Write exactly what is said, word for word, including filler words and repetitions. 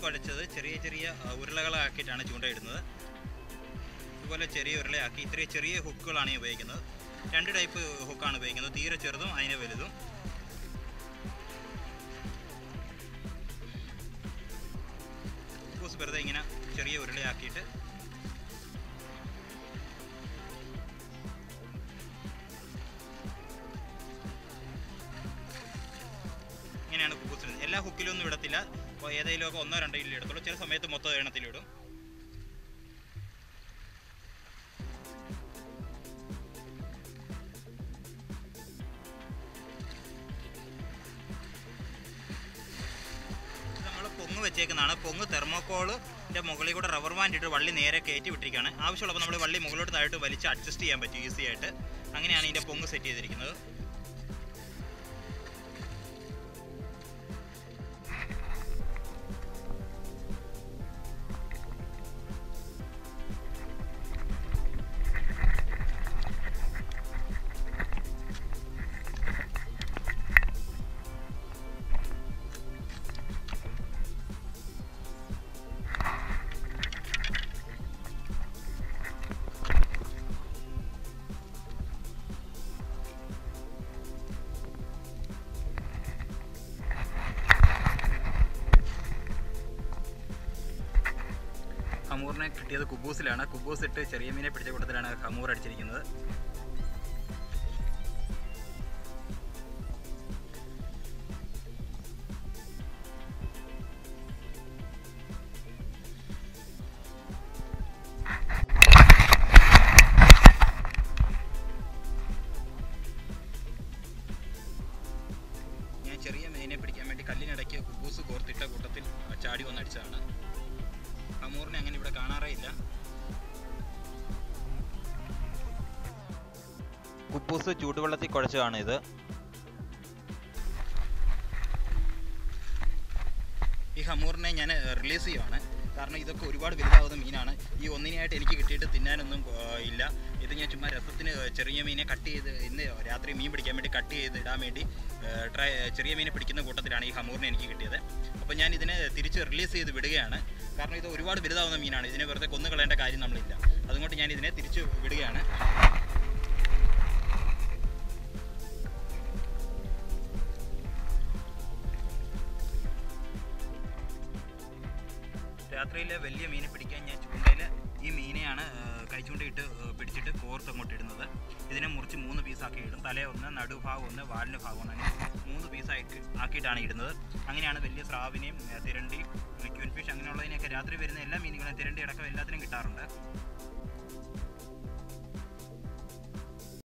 കുഴച്ചത് ചെറിയ ചെറിയ ഉരുളകളാക്കിയിട്ടാണ് ചൂണ്ടയിടുന്നത്. ഇതുപോലെ ചെറിയ ഉരുളയാക്കി ഇത്രയും ചെറിയ ഹുക്കുകളാണ് ഈ ഉപയോഗിക്കുന്നത്. രണ്ട് ടൈപ്പ് ഹുക്കാണ് ഉപയോഗിക്കുന്നത്, തീരെ ചെറുതും അതിന് വലുതും. കുബൂസ് വെറുതെ ഇങ്ങനെ ചെറിയ ഉരുളയാക്കിയിട്ട് ഇങ്ങനെയാണ് കുബൂസ് ഇടുന്നത്. എല്ലാ ഹുക്കിലൊന്നും ഇടത്തില്ല, ഏതെങ്കിലും ഒക്കെ ഒന്നോ രണ്ടോ ഇല്ല ഇടത്തുള്ളൂ. ചില സമയത്ത് മൊത്തം എണ്ണത്തിലിടും. പൊങ്ങ് വെച്ചേക്കുന്നതാണ്. പൊങ്ങ് തെർമോക്കോളിൻ്റെ മുകളിൽ കൂടെ റബ്ബർ ബാൻഡ് ഇട്ട് വള്ളി നേരെ കയറ്റി വിട്ടിരിക്കുകയാണ്. ആവശ്യമുള്ളപ്പോൾ നമ്മൾ വള്ളി മുകളിലോട്ട് താഴോട്ട് വലിച്ച് അഡ്ജസ്റ്റ് ചെയ്യാൻ പറ്റും ഈസി ആയിട്ട്. അങ്ങനെയാണ് ഇതിൻ്റെ പൊങ്ങ് സെറ്റ് ചെയ്തിരിക്കുന്നത്. ഹമൂറിനെ കിട്ടിയത് കുബൂസിലാണ്. കുബൂസ് ഇട്ട് ചെറിയ മീനെ പിടിച്ച കൂട്ടത്തിലാണ് ഹമൂർ അടിച്ചിരിക്കുന്നത്. ഞാൻ ചെറിയ മീനെ പിടിക്കാൻ വേണ്ടി കല്ലിനിടയ്ക്ക് കുബൂസ് കോർത്തിട്ട കൂട്ടത്തിൽ ചാടി വന്നടിച്ചതാണ്. ഹമൂറിനെ അങ്ങനെ ഇവിടെ കാണാറേ ഇല്ല. കുബൂസ് ചൂടുവെള്ളത്തിൽ കുഴച്ചതാണ് ഇത്. ഈ ഹമൂറിനെ ഞാൻ റിലീസ് ചെയ്യുവാണ്. കാരണം ഇതൊക്കെ ഒരുപാട് വലുതാവുന്ന മീനാണ്. ഈ ഒന്നിനായിട്ട് എനിക്ക് കിട്ടിയിട്ട് തിന്നാനൊന്നും ഇല്ല. ഇത് ഞാൻ ചുമ്മാ രസത്തിന് ചെറിയ മീനെ കട്ട് ചെയ്ത് ഇന്ന് രാത്രി മീൻ പിടിക്കാൻ വേണ്ടി കട്ട് ചെയ്ത് ഇടാൻ വേണ്ടി ട്രൈ ചെറിയ മീനെ പിടിക്കുന്ന കൂട്ടത്തിലാണ് ഈ ഹമൂറിനെ എനിക്ക് കിട്ടിയത്. അപ്പോൾ ഞാൻ ഇതിനെ തിരിച്ച് റിലീസ് ചെയ്ത് വിടുകയാണ്. കാരണം ഇത് ഒരുപാട് വലുതാവുന്ന മീനാണ്. ഇതിനെ വെറുതെ കൊന്നു കളയേണ്ട കാര്യം നമ്മളില്ല. അതുകൊണ്ട് ഞാൻ ഇതിനെ തിരിച്ച് വിടുകയാണ്. രാത്രിയിലെ വലിയ മീനെ പിടിക്കാൻ ഞാൻ ചൂണ്ടയിൽ ഈ മീനെയാണ് കൈച്ചൂണ്ടയിട്ട് പിടിച്ചിട്ട് കോർത്ത് അങ്ങോട്ട് ഇടുന്നത്. ഇതിനെ മുറിച്ച് മൂന്ന് പീസാക്കി ഇടും. തലേ ഒന്ന്, നടുഭാഗം ഒന്ന്, വാലിന് ഭാഗം ഒന്ന്, അങ്ങനെ മൂന്ന് പീസാക്കി ആക്കിയിട്ടാണ് ഇടുന്നത്. അങ്ങനെയാണ് വലിയ സ്രാവിനെയും തിരണ്ടി, ക്യൂൻ ഫിഷ് അങ്ങനെയുള്ളതിനെയൊക്കെ രാത്രി വരുന്ന എല്ലാ മീനുകളെയും തിരണ്ടി അടക്കം എല്ലാത്തിനും കിട്ടാറുണ്ട്.